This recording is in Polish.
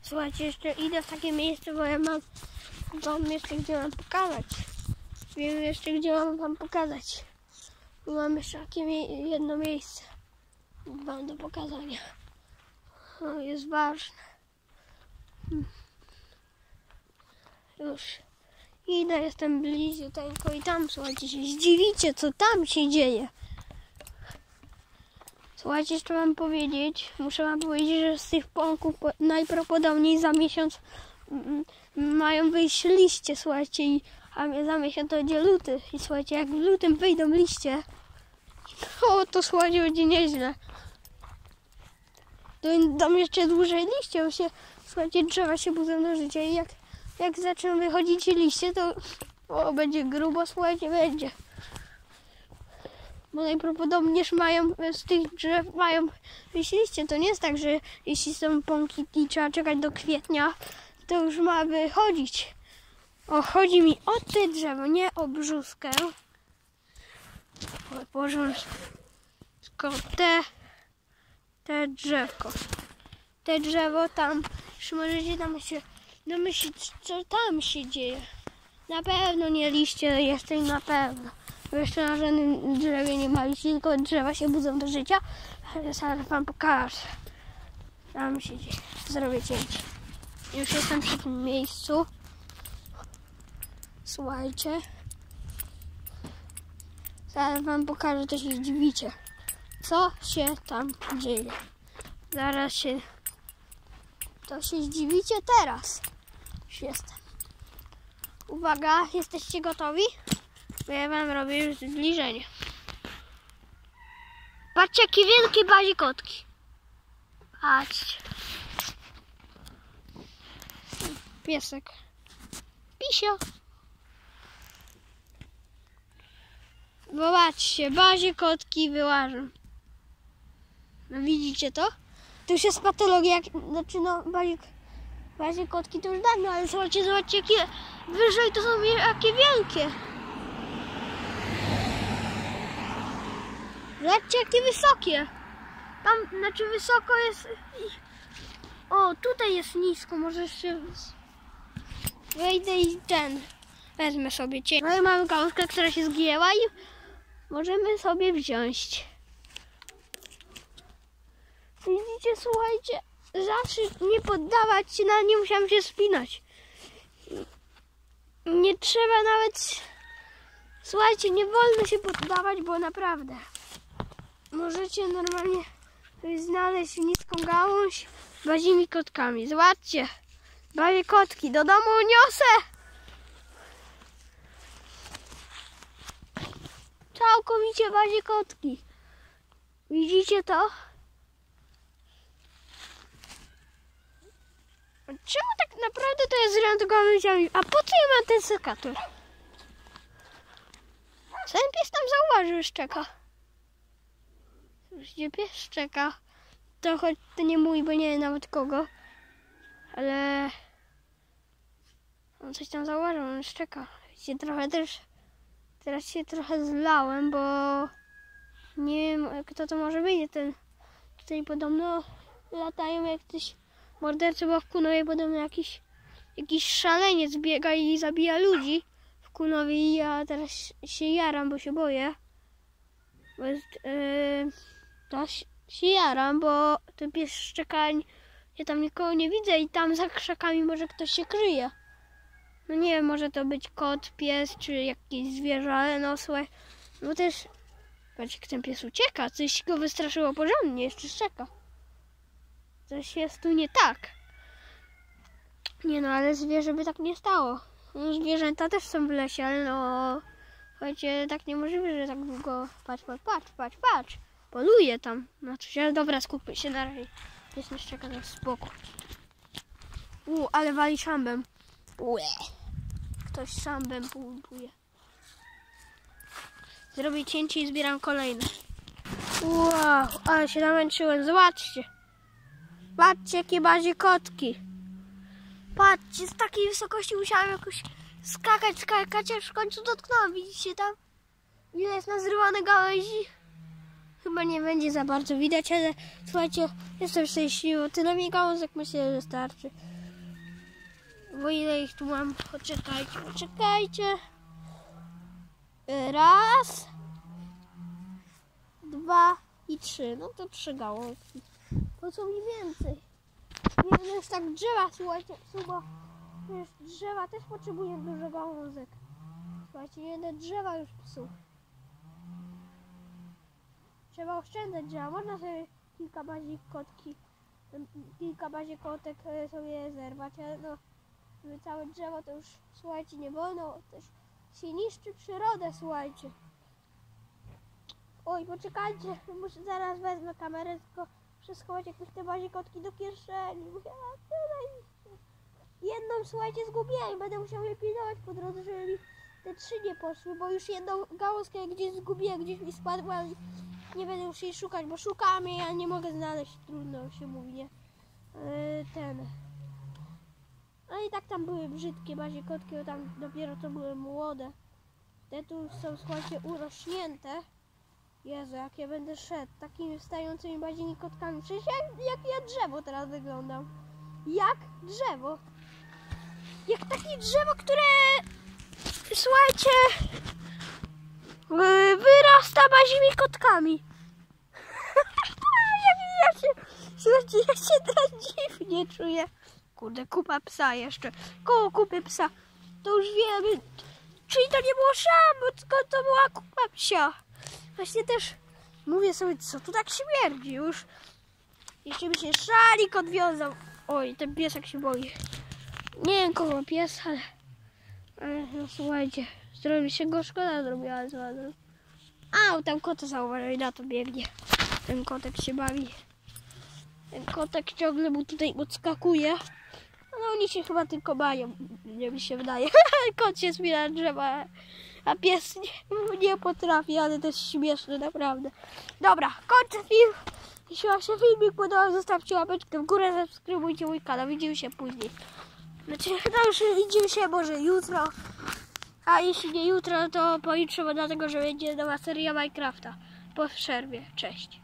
Słuchajcie, jeszcze idę w takie miejsce, bo ja mam wam jeszcze gdzie mam pokazać. Wiem jeszcze gdzie mam wam pokazać. Bo mam jeszcze takie jedno miejsce wam do pokazania. O, jest ważne. Już idę, jestem bliziuteńko i tam, słuchajcie, się zdziwicie, co tam się dzieje. Słuchajcie, jeszcze muszę wam powiedzieć, że z tych pąków najprawdopodobniej za miesiąc mają wyjść liście, słuchajcie, a za miesiąc to będzie luty. I słuchajcie, jak w lutym wyjdą liście, to słuchajcie, będzie nieźle. To dam jeszcze dłużej liście, bo się, słuchajcie, drzewa się budzą do życia i jak zaczną wychodzić liście, to będzie grubo, słuchajcie, będzie. Bo najprawdopodobniej z tych drzew mają wyjść liście. To nie jest tak, że jeśli są pąki i trzeba czekać do kwietnia, to już ma wychodzić. Chodzi mi o te drzewo, nie o brzuskę. Tylko te drzewko. Te drzewo tam, już możecie tam się domyślić, co tam się dzieje. Na pewno nie liście jeszcze i na pewno. Bo jeszcze na żadnym drzewie nie ma liści, tylko drzewa się budzą do życia. Ale zaraz wam pokażę. Tam się dzieje. Zrobię cięcie. Już jestem przy tym miejscu. Słuchajcie. Zaraz wam pokażę, to się zdziwicie. Co się tam dzieje. Zaraz się... To się zdziwicie teraz. Już jestem. Uwaga, jesteście gotowi? Bo ja wam robię już zbliżenie. Patrzcie, jakie wielkie bazikotki. Patrzcie. Piesek. Pisio. Zobaczcie, bazikotki wyłażą. No widzicie to? To już jest patologia, znaczy no bazikotki to już dawno, ale zobaczcie, jakie wyżej to są jakie wielkie. Zobaczcie, jakie wysokie. Tam, znaczy wysoko jest... O, tutaj jest nisko, może się... Wejdę i wezmę sobie cień. No i mamy gałązkę, która się zgięła i możemy sobie wziąć. Widzicie, słuchajcie, zawsze nie poddawać się, nie musiałam się spinać. Nie trzeba nawet... Słuchajcie, nie wolno się poddawać, bo naprawdę możecie normalnie znaleźć niską gałąź z bazimi kotkami. Zobaczcie, bazie kotki, do domu niosę! Całkowicie bazie kotki. Widzicie to? Czemu tak naprawdę to jest z gałęziami? A po co ja mam ten sekator? Ten pies tam zauważył, szczeka. Gdzie pies szczeka? To choć to nie mój, bo nie wiem nawet kogo. Ale... On coś tam zauważył, on szczeka. Wiecie, trochę też... Teraz się trochę zlałem, bo... Nie wiem, kto to może być. Tutaj podobno latają jakiś mordercy, bo w Kunowie podobno jakiś szaleniec biega i zabija ludzi. W Kunowie i ja teraz się jaram, bo się boję. Bo się jaram, bo ten pies szczeka, ja tam nikogo nie widzę i tam za krzakami może ktoś się kryje. No nie wiem, może to być kot, pies czy jakieś zwierzę, ale no słuchaj, no też patrz, jak ten pies ucieka, coś go wystraszyło porządnie, jeszcze szczeka. Coś jest tu nie tak. Nie no, ale zwierzę by tak nie stało. No, zwierzęta też są w lesie, ale no... Słuchajcie, tak niemożliwe, że tak długo... Patrz. Poluje tam na coś, ale dobra, skupmy się na razie. Pies nie szczeka na spokój. Ale wali szambem. Ktoś szambem pompuje. Zrobię cięcie i zbieram kolejne. Wow, ale się namęczyłem. Zobaczcie. Patrzcie, jakie bazie kotki. Patrzcie, z takiej wysokości musiałam jakoś skakać, aż w końcu dotknąłem. Widzicie tam? Ile jest nazrywane gałęzi? Chyba nie będzie za bardzo widać, ale słuchajcie, jestem szczęśliwy. Tyle mi gałązek, myślę, że starczy. Bo ile ich tu mam? Poczekajcie. Raz, 2 i 3. No to 3 gałązki. Po co mi więcej? Nie będę już tak drzewa, słuchajcie, bo wiesz, drzewa też potrzebują dużo gałązek. Słuchajcie, nie będę drzewa już psuł. Trzeba oszczędzać drzewa. Można sobie kilka bazie kotek sobie zerwać, ale no całe drzewo to już, słuchajcie, nie wolno. Też się niszczy przyrodę, słuchajcie. Oj, poczekajcie, zaraz wezmę kamerę, tylko muszę schować jakieś te bazie kotki do kieszeni. Jedną, słuchajcie, zgubiłem. Będę musiał je pilnować po drodze, żeby mi te 3 nie poszły, bo już jedną gałązkę gdzieś zgubiłem, gdzieś mi spadła i nie będę już jej szukać, bo szukam jej, a nie mogę znaleźć. Trudno się mówi, nie? No i tak tam były brzydkie bazie kotki, bo tam dopiero to były młode. Te tu są, słuchajcie, urośnięte. Jezu, jak ja będę szedł takimi wstającymi bazimi kotkami. Przecież jak ja drzewo teraz wyglądam. Jak drzewo. Jak takie drzewo, które, słuchajcie, wyrasta bazimi kotkami. Słuchajcie, ja się teraz dziwnie czuję. Kurde, kupa psa jeszcze. Koło kupy psa. To już wiemy. Czyli to nie było szambo, tylko to była kupa psia. Właśnie też mówię sobie, co tu tak śmierdzi już. Jeszcze mi się szalik odwiązał. Oj, ten piesek się boi. Nie wiem kogo pies, ale no słuchajcie, mi się go szkoda zrobiła. A, tam kota zauważył i na to biegnie. Ten kotek się bawi. Ten kotek ciągle mu tutaj odskakuje. Ale oni się chyba tylko bają, nie mi się wydaje. Kot się spina na drzewa, a pies nie potrafi, ale to jest śmieszne, naprawdę. Dobra, kończę film. Jeśli wam się filmik podobał, zostawcie łapeczkę w górę, subskrybujcie mój kanał. Widzimy się później. Znaczy, no już widzimy się może jutro. A jeśli nie jutro, to pojutrze, bo dlatego, że będzie nowa seria Minecrafta. Po przerwie. Cześć.